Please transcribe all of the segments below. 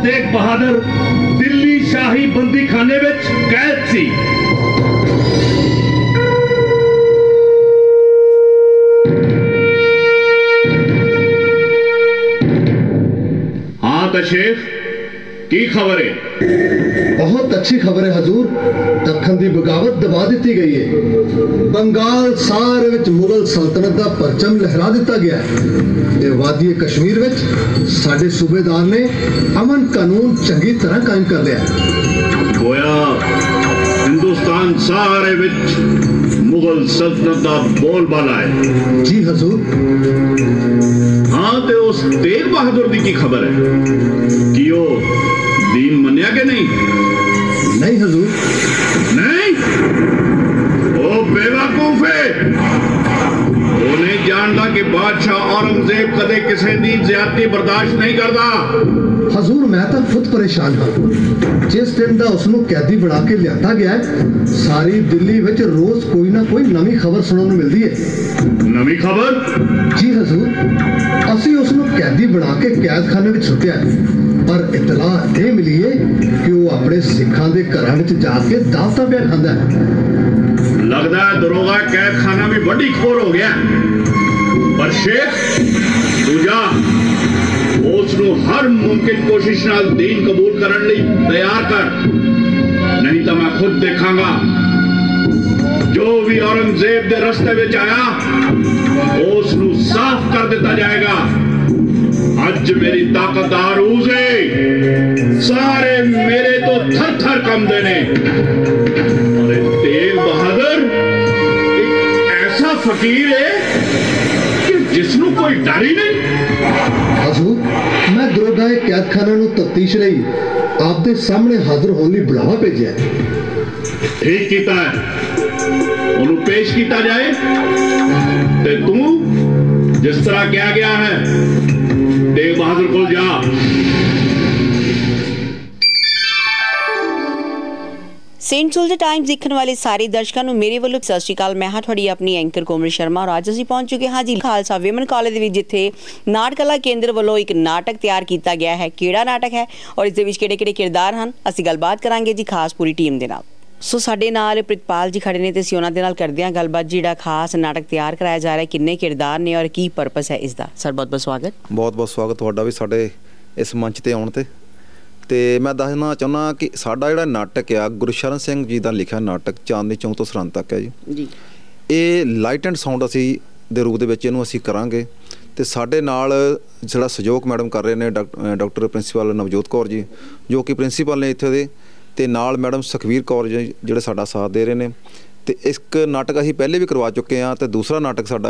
तेग बहादुर दिल्ली शाही बंदी खाने विच कैद सी। हाँ तो शेख की खबर है? बहुत अच्छी खबर है हजूर। दखन की बगावत दबा दी गई है। बंगाल सारे विच मुगल सल्तनत का परचम लहरा दिता गया है। वादी कश्मीर विच साडे सूबेदार ने अमन कानून चंगी तरह कायम कर लिया है। गोया हिंदुस्तान सारे विच मुगल सल्तनत का बोलबाला है। जी हजूर। हाँ तो उस तेग बहादुर की खबर है कि वो दीन मनिया के नहीं? नहीं हजूर। नहीं? ओ बेवकूफ है। वो नहीं जानता कि बादशाह औरंगजेब कदे किसी दी ज्यादती बर्दाश्त नहीं करता। हजूर मैं तो खुद परेशान हाँ। जिस दिन का उसनों कैदी बना के लिया गया है सारी दिल्ली विच रोज कोई ना कोई नवी खबर सुनने को मिलती है। नवी खबर? जी हजूर। असी उसनों कैदी बना के कैद खाने में सुटिया पर इतला यह मिली है कि वो अपने सिखा के घर जाके दावता पिया खांदा है। लगता है दरोगा कैद खाना भी बड़ी खोर हो गया। पर शेख तू जा उसनू हर मुमकिन कोशिश नाल दीन कबूल करने लई तैयार कर, नहीं तो मैं खुद देखांगा जो भी औरंगजेब दे रस्ते विच आया उसनू साफ कर दिता जाएगा। अज मेरी ताकत आरूज है। सारे मेरे तो थर थर कंबदे ने। अरे तेग बहादुर एक ऐसा फकीर है कि जिसनू कोई डर ही नहीं। हजूर मैं दरोगा कैद खाना तफ्तीश रही आपके सामने हाजिर होने बुलावा भेजा। ठीक किया है, उन्हें पेश किया जाए। ते तू जिस तरह क्या गया है तेग बहादुर को जा। सेंट सोल्जर टाइम्स देखने वाले सारे दर्शकों को मेरे वालों सत श्री अकाल। मैं हाँ थोड़ी अपनी एंकर कोमल शर्मा और अज असीं पहुंच चुके हाँ जी खालसा विमन कॉलेज विच जिथे नाटक कला केंद्र वालों एक नाटक तैयार किया गया है। किहड़ा नाटक है और इस दे विच किहड़े-किहड़े किरदार हैं असीं गलबात करांगे जी खास पूरी टीम दे नाल। सो साडे नाल प्रितपाल जी खड़े ने ते असीं उन्हां दे नाल करदे हां गलबात। जिहड़ा खास नाटक तैयार कराया जा रहा है किन्ने किरदार ने और की परपस है इसका? सर बहुत बहुत स्वागत। बहुत बहुत स्वागत तुहाडा भी साडे इस मंच ते आउण ते मैं दसना चाहुंदा कि साडा जिहड़ा नाटक आ गुरशरण सिंह जी का लिखिया नाटक चांदनी चौक तो सरहंद तक है जी। ये लाइट एंड साउंड असी दे रूप दे विच इहनूं असी करांगे ते साडे नाल जिहड़ा सहयोग मैडम कर रहे ने डॉक्टर प्रिंसीपल नवजोत कौर जी जो कि प्रिंसीपल ने इत्थे दे ते नाल मैडम सुखवीर कौर जी जिहड़े साडा साथ दे रहे ने। ते एक नाटक असीं पहले भी करवा चुके हैं ते दूसरा नाटक साडा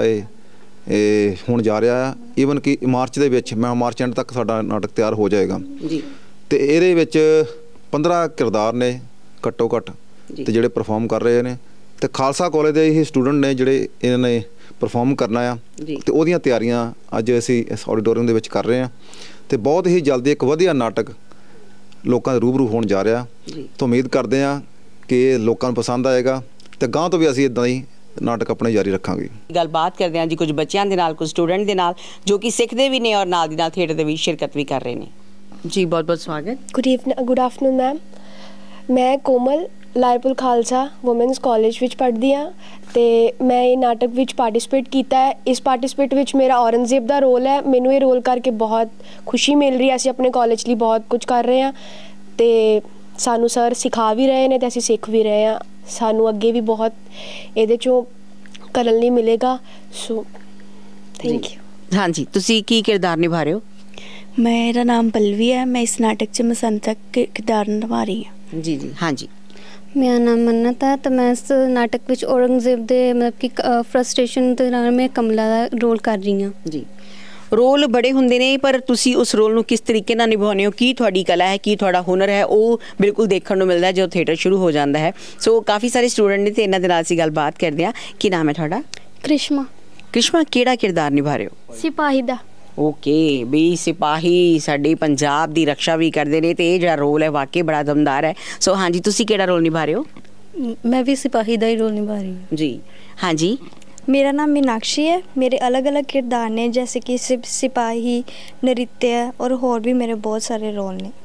ये हुण जा रहा है। ईवन कि मार्च दे विच मैं मार्च एंड तक साडा नाटक तैयार हो जाएगा जी। ते इहदे विच 15 किरदार ने घट्टो घट्ट ते जिहड़े परफॉर्म कर रहे ने ते खालसा कॉलेज दे ही स्टूडेंट ने जिहड़े इन्होंने परफॉर्म करना आ ते ओहदियां तैयारियां अज असीं इस ऑडिटोरीयम दे विच कर रहे हैं। ते बहुत ही जल्दी एक वधिया नाटक लोकां दे रूबरू होण जा रहा। तो उम्मीद करते हैं कि लोकां नूं पसंद आएगा ते गांह तो भी असीं इदां ही नाटक अपने जारी रखांगे। गलबात करते हैं जी कुछ बच्चों के नाल कुछ स्टूडेंट के नाल जो कि सीखते भी ने और नाल दी नाल थिएटर दे विच शिरकत भी कर रहे हैं जी। बहुत बहुत स्वागत। Good afternoon ma'am. मैं कोमल लायरपुर खालसा वुमेन्स कॉलेज विच पढ़दी हाँ ते मैं ये नाटक विच पार्टिसिपेट किया है। इस पार्टिसिपेट विच मेरा औरंगजेब का रोल है। मैनू ये रोल करके बहुत खुशी मिल रही है। असीं अपने कॉलेज लिए बहुत कुछ कर रहे हैं ते सानू सर सिखा भी रहे हैं ते असीं सीख भी रहे हैं। सानू अगे भी बहुत इहदे चों करन लई मिलेगा। So thank you. हाँ जी तुसीं की किरदार निभा रहे हो? मेरा नाम पल्लवी है। मैं इस नाटक च मसंत किरदार निभा रही हूँ जी जी। हाँ जी मेरा नाम मन्नत है तो मैं इस नाटक विच औरंगजेब दे मतलब कि फ्रस्ट्रेशन दे नाल मैं कमला दा रोल कर रही हूँ जी। रोल बड़े होंदे ने पर तुसी उस रोल नूं किस तरीके नाल निभाउने हो? की तुहाडी कला है की तुहाडा हुनर है वो बिल्कुल देखण नूं मिलदा है जो थिएटर शुरू हो जाता है। सो काफ़ी सारे स्टूडेंट ने ते इन्हां दे नाल असीं गलबात करदे हां। की नाम है तुहाडा? करिश्मा। करिश्मा किहड़ा किरदार निभा रहे हो? सिपाही दा। ओके भी सिपाही साडे पंजाब दी रक्षा भी करते हैं तो ये जो रोल है वाकई बड़ा दमदार है। सो हाँ जी तुसी किहड़ा रोल निभा रहे हो? मैं भी सिपाही का ही रोल निभा रही हूँ जी। हाँ जी मेरा नाम मीनाक्षी है। मेरे अलग अलग किरदार ने जैसे कि सिपाही नृत्य और भी मेरे बहुत सारे रोल ने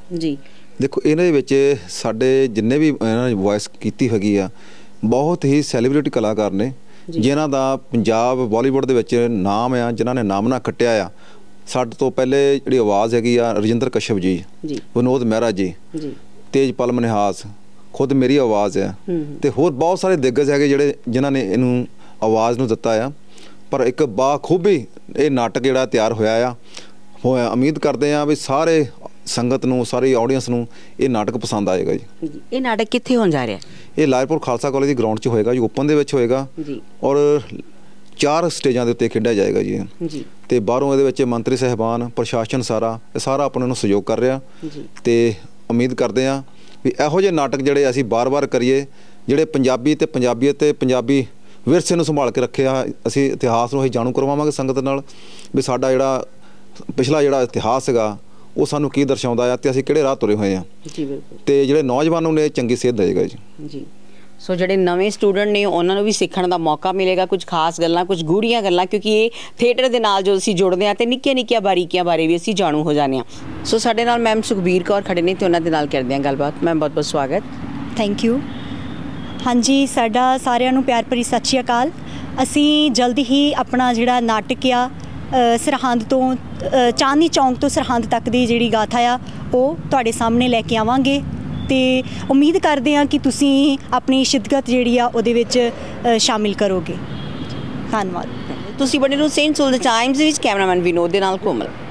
ਜੀ। ਦੇਖੋ ਇਹਨਾਂ ਵਿੱਚ ਸਾਡੇ ਜਿੰਨੇ ਵੀ ਇਹਨਾਂ ਨੇ ਵੌਇਸ ਕੀਤੀ ਹੈਗੀ ਆ, ਬਹੁਤ ਹੀ ਸੈਲੀਬ੍ਰਿਟੀ ਕਲਾਕਾਰ ਨੇ ਜਿਨ੍ਹਾਂ ਦਾ ਪੰਜਾਬ ਬਾਲੀਵੁੱਡ ਦੇ ਵਿੱਚ ਨਾਮ ਆ, ਜਿਨ੍ਹਾਂ ਨੇ ਨਾਮਣਾ ਖੱਟਿਆ ਆ। ਸਾਡੇ ਤੋਂ ਪਹਿਲੇ ਜਿਹੜੀ ਆਵਾਜ਼ ਹੈਗੀ ਆ ਰਜਿੰਦਰ ਕਸ਼ਪ ਜੀ, ਵਿਨੋਦ ਮਹਿਰਾ ਜੀ, ਤੇਜਪਾਲ ਮਨਹਾਸ, ਖੁਦ ਮੇਰੀ ਆਵਾਜ਼ ਆ, ਤੇ ਹੋਰ ਬਹੁਤ ਸਾਰੇ ਦਿੱਗਜ ਹੈਗੇ ਜਿਹੜੇ ਜਿਨ੍ਹਾਂ ਨੇ ਇਹਨੂੰ ਆਵਾਜ਼ ਨੂੰ ਦਿੱਤਾ ਆ। ਪਰ ਇੱਕ ਬਾਖੂਬੀ ਇਹ ਨਾਟਕ ਜਿਹੜਾ ਤਿਆਰ ਹੋਇਆ ਆ। ਉਮੀਦ ਕਰਦੇ ਆ ਵੀ ਸਾਰੇ ਸੰਗਤ ਨੂੰ, ਸਾਰੀ ਆਡੀਅנס ਨੂੰ ਇਹ ਨਾਟਕ ਪਸੰਦ ਆਏਗਾ ਜੀ। ਇਹ ਨਾਟਕ ਕਿੱਥੇ ਹੋਣ ਜਾ ਰਿਹਾ? ਇਹ ਲਾਇਲਪੁਰ ਖਾਲਸਾ ਕਾਲਜ ਦੀ ਗਰਾਊਂਡ 'ਚ ਹੋਏਗਾ ਜੀ, ਓਪਨ ਦੇ ਵਿੱਚ ਹੋਏਗਾ ਔਰ 4 ਸਟੇਜਾਂ ਦੇ ਉੱਤੇ ਖੇਡਿਆ ਜਾਏਗਾ ਜੀ। ਤੇ ਬਾਹਰੋਂ ਇਹਦੇ ਵਿੱਚ ਮੰਤਰੀ ਸਾਹਿਬਾਨ, ਪ੍ਰਸ਼ਾਸਨ ਇਹ ਸਾਰਾ ਆਪਣੇ ਨੂੰ ਸਹਿਯੋਗ ਕਰ ਰਿਹਾ ਤੇ ਉਮੀਦ ਕਰਦੇ ਆ ਵੀ ਇਹੋ ਜਿਹੇ ਨਾਟਕ ਜਿਹੜੇ ਅਸੀਂ ਬਾਰ-ਬਾਰ ਕਰੀਏ, ਜਿਹੜੇ ਪੰਜਾਬੀ ਤੇ ਪੰਜਾਬੀਅਤ ਤੇ ਪੰਜਾਬੀ ਵਿਰਸੇ ਨੂੰ ਸੰਭਾਲ ਕੇ ਰੱਖਿਆ। ਅਸੀਂ ਇਤਿਹਾਸ ਨੂੰ ਅਸੀਂ ਜਾਣੂ ਕਰਵਾਵਾਂਗੇ ਸੰਗਤ ਨਾਲ ਵੀ ਸਾਡਾ ਜਿਹੜਾ ਪਿਛਲਾ ਜਿਹੜਾ ਇਤਿਹਾਸ ਹੈਗਾ ਉਹ ਸਾਨੂੰ ਕੀ ਦਰਸਾਉਂਦਾ ਆ ਤੇ ਅਸੀਂ ਕਿਹੜੇ ਰਾਹ ਤੁਰੇ ਹੋਏ ਆ ਜੀ। ਬਿਲਕੁਲ। ਤੇ ਜਿਹੜੇ ਨੌਜਵਾਨਾਂ ਨੂੰ ਇਹ ਚੰਗੀ ਸੇਧ ਦੇਵੇਗਾ ਜੀ। ਸੋ ਜਿਹੜੇ ਨਵੇਂ ਸਟੂਡੈਂਟ ਨੇ ਉਹਨਾਂ ਨੂੰ ਵੀ ਸਿੱਖਣ ਦਾ ਮੌਕਾ ਮਿਲੇਗਾ, ਕੁਝ ਖਾਸ ਗੱਲਾਂ, ਕੁਝ ਗੂੜੀਆਂ ਗੱਲਾਂ, ਕਿਉਂਕਿ ਇਹ ਥੀਏਟਰ ਦੇ ਨਾਲ ਜੋ ਅਸੀਂ ਜੁੜਦੇ ਹਾਂ ਤੇ ਨਿੱਕੀਆਂ ਬਾਰੀਕੀਆਂ ਬਾਰੇ ਵੀ ਅਸੀਂ ਜਾਣੂ ਹੋ ਜਾਂਦੇ ਹਾਂ। ਸੋ ਸਾਡੇ ਨਾਲ ਮੈਮ ਸੁਖਬੀਰ ਕੌਰ ਖੜੇ ਨੇ ਤੇ ਉਹਨਾਂ ਦੇ ਨਾਲ ਕਰਦੇ ਹਾਂ ਗੱਲਬਾਤ। ਮੈਮ ਬਹੁਤ ਬਹੁਤ ਸਵਾਗਤ। Thank you. ਹਾਂਜੀ, ਸਾਡਾ ਸਾਰਿਆਂ ਨੂੰ ਪਿਆਰ ਭਰੀ ਸਤਿ ਸ਼੍ਰੀ ਅਕਾਲ। ਅਸੀਂ ਜਲਦੀ ਹੀ ਆਪਣਾ ਜਿਹੜਾ ਨਾਟਕ ਆ ਸਰਹੰਦ ਤੋਂ ਚਾਂਦਨੀ ਚੌਂਕ ਤੋਂ ਸਰਹੰਦ ਤੱਕ ਦੀ ਜਿਹੜੀ ਗਾਥਾ ਆ ਉਹ ਤੁਹਾਡੇ ਸਾਹਮਣੇ ਲੈ ਕੇ ਆਵਾਂਗੇ ਤੇ ਉਮੀਦ ਕਰਦੇ ਹਾਂ ਕਿ ਤੁਸੀਂ ਆਪਣੀ ਸ਼ਿਦਕਤ ਜਿਹੜੀ ਆ ਉਹਦੇ ਵਿੱਚ ਸ਼ਾਮਿਲ ਕਰੋਗੇ। ਧੰਨਵਾਦ। ਤੁਸੀਂ ਬਣੇ ਰਹੋ ਸੇਂਟ ਸੂਲਜ ਟਾਈਮਜ਼ ਵਿੱਚ। ਕੈਮਰਾਮੈਨ ਵਿਨੋਦ ਦੇ ਨਾਲ ਕੋਮਲ।